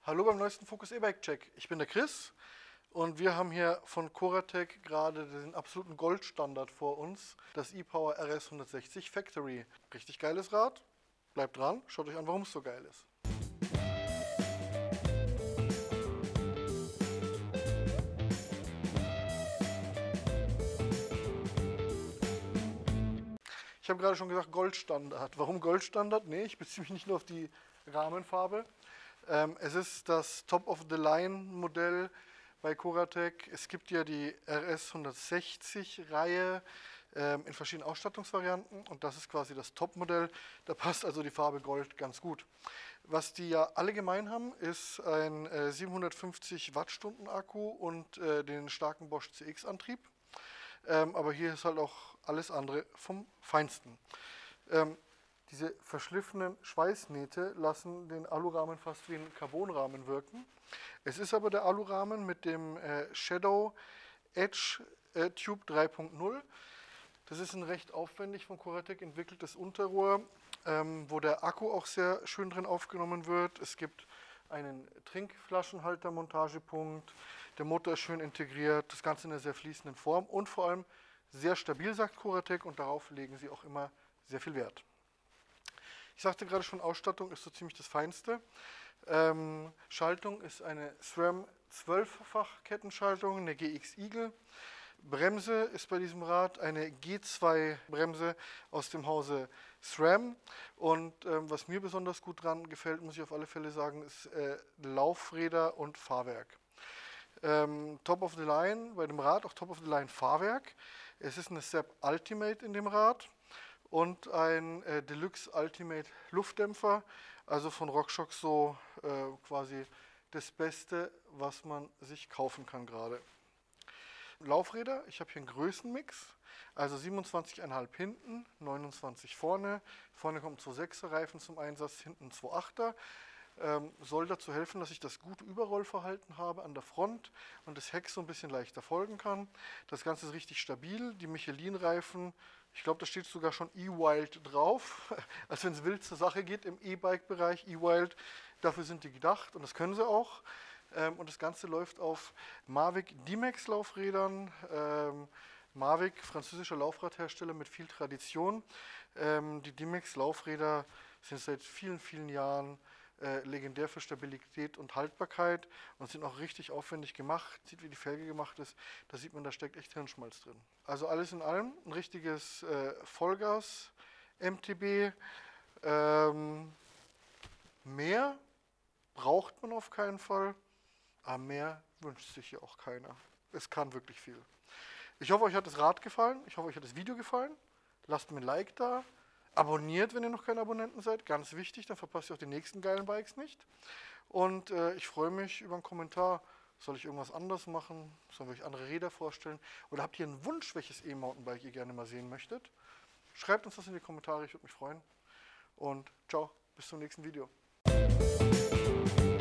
Hallo beim neuesten Focus E-Bike Check. Ich bin der Chris und wir haben hier von Coratec gerade den absoluten Goldstandard vor uns, das ePower RS 160 Factory. Richtig geiles Rad. Bleibt dran, schaut euch an, warum es so geil ist. Ich habe gerade schon gesagt Goldstandard. Warum Goldstandard? Nee, ich beziehe mich nicht nur auf die Rahmenfarbe. Es ist das Top-of-the-Line-Modell bei Coratec. Es gibt ja die RS 160-Reihe in verschiedenen Ausstattungsvarianten und das ist quasi das Top-Modell. Da passt also die Farbe Gold ganz gut. Was die ja alle gemein haben, ist ein 750 Wattstunden Akku und den starken Bosch CX-Antrieb. Aber hier ist halt auch alles andere vom Feinsten. Diese verschliffenen Schweißnähte lassen den Alurahmen fast wie ein Carbonrahmen wirken. Es ist aber der Alurahmen mit dem Shadow Edge Tube 3.0. Das ist ein recht aufwendig von Coratec entwickeltes Unterrohr, wo der Akku auch sehr schön drin aufgenommen wird. Es gibt einen Trinkflaschenhalter-Montagepunkt. Der Motor ist schön integriert, das Ganze in einer sehr fließenden Form und vor allem sehr stabil, sagt Coratec, und darauf legen sie auch immer sehr viel Wert. Ich sagte gerade schon, Ausstattung ist so ziemlich das Feinste. Schaltung ist eine SRAM 12-fach Kettenschaltung, eine GX Eagle. Bremse ist bei diesem Rad eine G2 Bremse aus dem Hause SRAM. Und was mir besonders gut dran gefällt, muss ich auf alle Fälle sagen, ist Laufräder und Fahrwerk. Top of the Line bei dem Rad, auch Top of the Line Fahrwerk. Es ist eine SEP Ultimate in dem Rad und ein Deluxe Ultimate Luftdämpfer, also von RockShox so quasi das Beste, was man sich kaufen kann gerade. Laufräder, ich habe hier einen Größenmix, also 27,5 hinten, 29 vorne. Vorne kommen 2,6er Reifen zum Einsatz, hinten 2,8er. Soll dazu helfen, dass ich das gute Überrollverhalten habe an der Front und das Heck so ein bisschen leichter folgen kann. Das Ganze ist richtig stabil. Die Michelin-Reifen, ich glaube, da steht sogar schon E-Wild drauf. Also wenn es wild zur Sache geht im E-Bike-Bereich, E-Wild, dafür sind die gedacht und das können sie auch. Und das Ganze läuft auf Mavic D-Max Laufrädern. Mavic, französischer Laufradhersteller mit viel Tradition. Die D-Max Laufräder sind seit vielen, vielen Jahren legendär für Stabilität und Haltbarkeit und sind auch richtig aufwendig gemacht. Sieht, wie die Felge gemacht ist. Da sieht man, da steckt echt Hirnschmalz drin. Also alles in allem ein richtiges Vollgas MTB. Mehr braucht man auf keinen Fall, aber mehr wünscht sich hier auch keiner. Es kann wirklich viel. Ich hoffe, euch hat das Rad gefallen. Ich hoffe, euch hat das Video gefallen. Lasst mir ein Like da. Abonniert, wenn ihr noch keine Abonnenten seid. Ganz wichtig, dann verpasst ihr auch die nächsten geilen Bikes nicht. Und ich freue mich über einen Kommentar. Soll ich irgendwas anderes machen? Sollen wir euch andere Räder vorstellen? Oder habt ihr einen Wunsch, welches E-Mountainbike ihr gerne mal sehen möchtet? Schreibt uns das in die Kommentare, ich würde mich freuen. Und ciao, bis zum nächsten Video.